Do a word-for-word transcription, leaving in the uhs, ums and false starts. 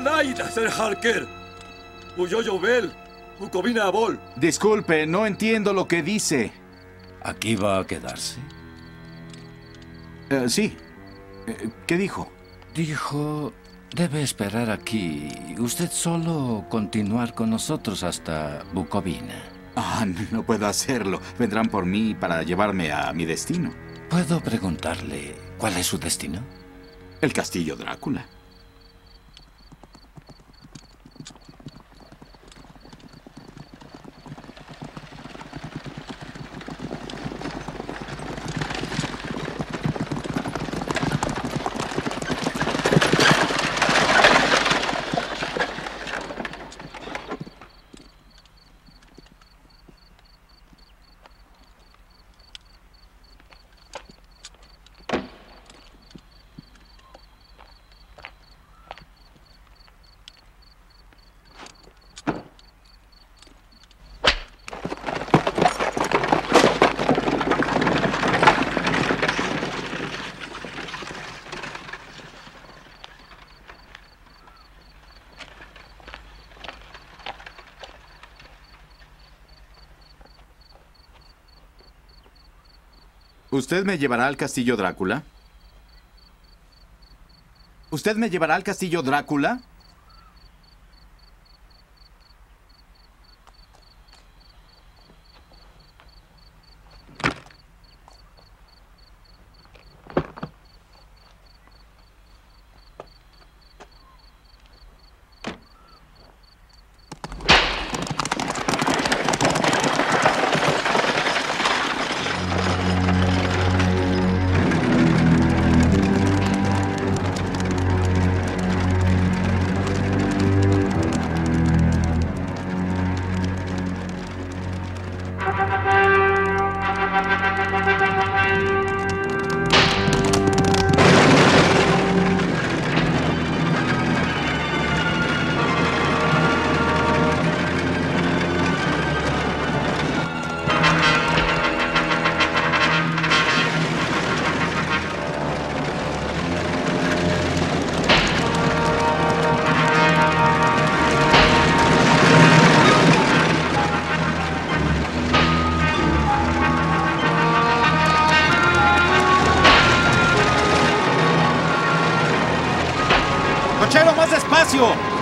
Anait, Ser Harker. Uyoyo Bel. Bukovina Abol. Disculpe, no entiendo lo que dice. ¿Aquí va a quedarse? Eh, sí. Eh, ¿Qué dijo? Dijo, debe esperar aquí. Usted solo continuar con nosotros hasta Bukovina. Ah, no puedo hacerlo. Vendrán por mí para llevarme a mi destino. ¿Puedo preguntarle cuál es su destino? El castillo Drácula. ¿Usted me llevará al castillo Drácula? ¿Usted me llevará al castillo Drácula? ¡Cochero, más despacio!